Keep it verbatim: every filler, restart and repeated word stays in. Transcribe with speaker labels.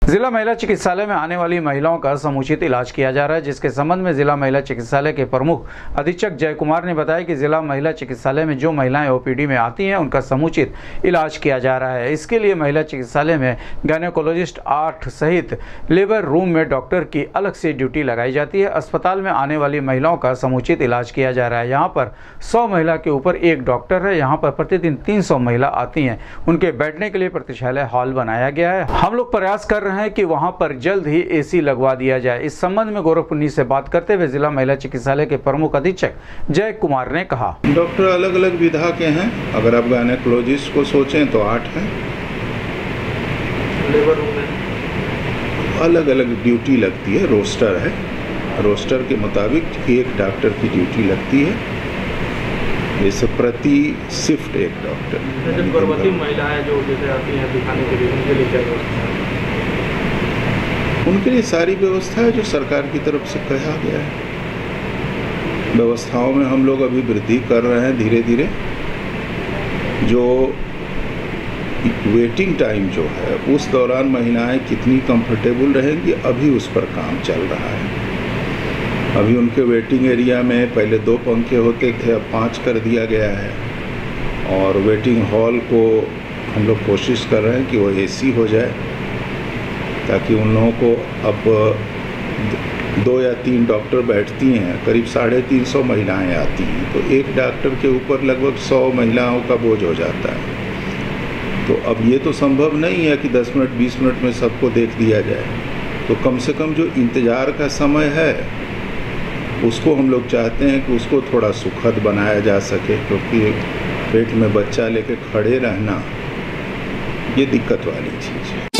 Speaker 1: जिला महिला चिकित्सालय में आने वाली महिलाओं का समुचित इलाज किया जा रहा है, जिसके संबंध में जिला महिला चिकित्सालय के प्रमुख अधीक्षक जय कुमार ने बताया कि जिला महिला चिकित्सालय में जो महिलाएं ओपीडी में आती हैं उनका समुचित इलाज किया जा रहा है। इसके लिए महिला चिकित्सालय में गायनेकोलॉजिस्ट आठ सहित लेबर रूम में डॉक्टर की अलग से ड्यूटी लगाई जाती है। अस्पताल में आने वाली महिलाओं का समुचित इलाज किया जा रहा है। यहाँ पर सौ महिला के ऊपर एक डॉक्टर है। यहाँ पर प्रतिदिन तीन सौ महिला आती हैं। उनके बैठने के लिए प्रतिशालय हॉल बनाया गया है। हम लोग प्रयास कर रहे हैं कि वहां पर जल्द ही एसी लगवा दिया जाए। इस संबंध में गोरखपुर से बात करते हुए जिला महिला चिकित्सालय के प्रमुख अधीक्षक जय कुमार ने कहा,
Speaker 2: डॉक्टर अलग अलग विधा के हैं। अगर आप गायनेकोलॉजिस्ट को सोचें तो आठ हैं।
Speaker 3: लेबर रूम में
Speaker 2: अलग अलग ड्यूटी लगती है, रोस्टर है। रोस्टर के मुताबिक एक डॉक्टर की ड्यूटी लगती है, जैसे प्रति शिफ्ट एक डॉक्टर।
Speaker 3: जब गर्भवती महिलाएं जो जैसे आती हैं दिखाने के लिए, उनके लिए क्या व्यवस्था है?
Speaker 2: उनके लिए सारी व्यवस्था है जो सरकार की तरफ से कहा गया है। व्यवस्थाओं में हम लोग अभी वृद्धि कर रहे हैं धीरे धीरे। जो वेटिंग टाइम जो है उस दौरान महिलाएं कितनी कंफर्टेबल रहेंगी, अभी उस पर काम चल रहा है। अभी उनके वेटिंग एरिया में पहले दो पंखे होते थे, अब पाँच कर दिया गया है। और वेटिंग हॉल को हम लोग कोशिश कर रहे हैं कि वो एसी हो जाए, ताकि उन लोगों को अब दो या तीन डॉक्टर बैठती हैं, करीब साढ़े तीन सौ महिलाएं आती हैं, तो एक डॉक्टर के ऊपर लगभग सौ महिलाओं का बोझ हो जाता है। तो अब ये तो संभव नहीं है कि दस मिनट बीस मिनट में सबको देख दिया जाए। तो कम से कम जो इंतज़ार का समय है उसको हम लोग चाहते हैं कि उसको थोड़ा सुखद बनाया जा सके, क्योंकि पेट में बच्चा लेके खड़े रहना ये दिक्कत वाली चीज़ है।